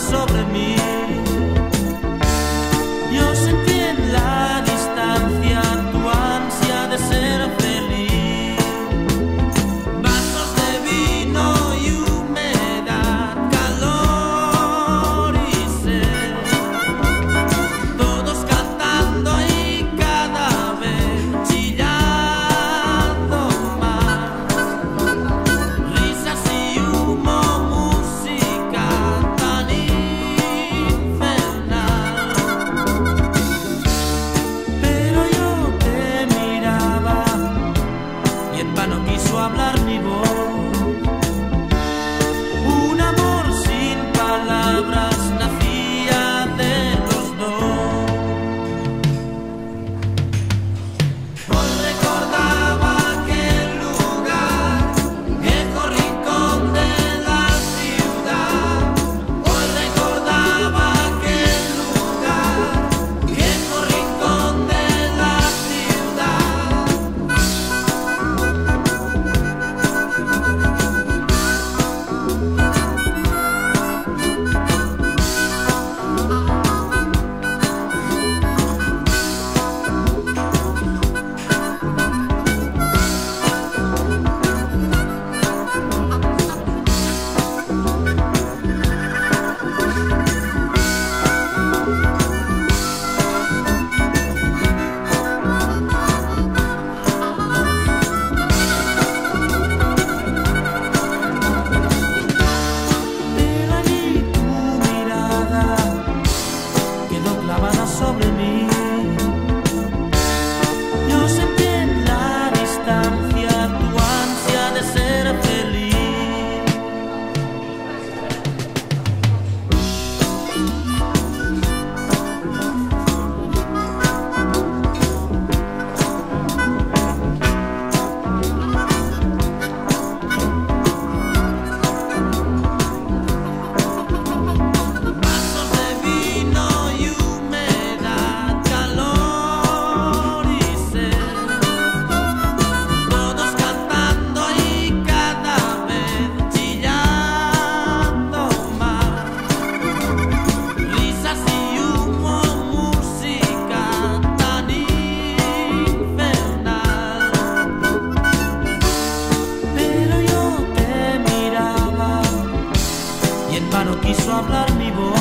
sobre mí. Yo sentí en la distancia tu ansia de ser feliz. Vasos de vino y humedad, calor y sed, todos cantando y cada vez chillando más. Risas y humo, música tan infernal. Pero yo te miraba y en vano quiso hablar mi voz. Un amor sin palabras nacía de los dos. Hoy recordaba aquel lugar, viejo rincón de la ciudad. Hoy recordaba aquel lugar, viejo rincón de la ciudad. Pero allí tu mirada quedó clavada sobre mí. Yo sentí en la distancia tu ansia de ser feliz. Vasos de vino y humedad, calor y sed, todos cantando y cada vez chillando más. Risas y humo, música tan infernal. Pero yo te miraba y en vano quiso hablar mi voz.